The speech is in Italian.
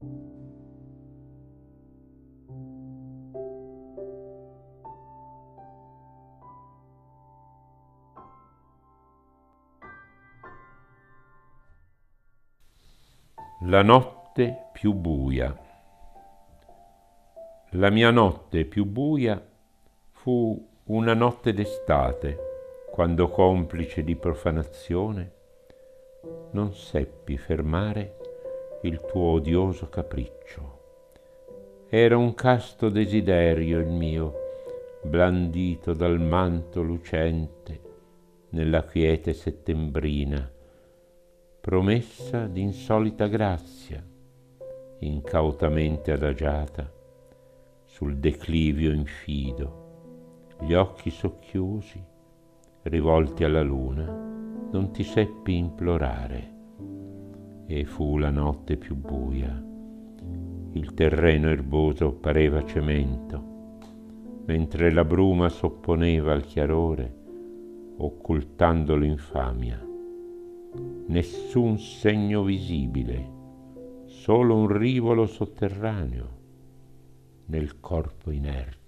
La notte più buia. La mia notte più buia fu una notte d'estate, quando complice di profanazione non seppi fermare il tuo odioso capriccio. Era un casto desiderio il mio, blandito dal manto lucente nella quiete settembrina, promessa d'insolita grazia, incautamente adagiata sul declivio infido, gli occhi socchiusi, rivolti alla luna, non ti seppi implorare, e fu la notte più buia. Il terreno erboso pareva cemento, mentre la bruma s'opponeva al chiarore, occultando l'infamia. Nessun segno visibile, solo un rivolo sotterraneo nel corpo inerte.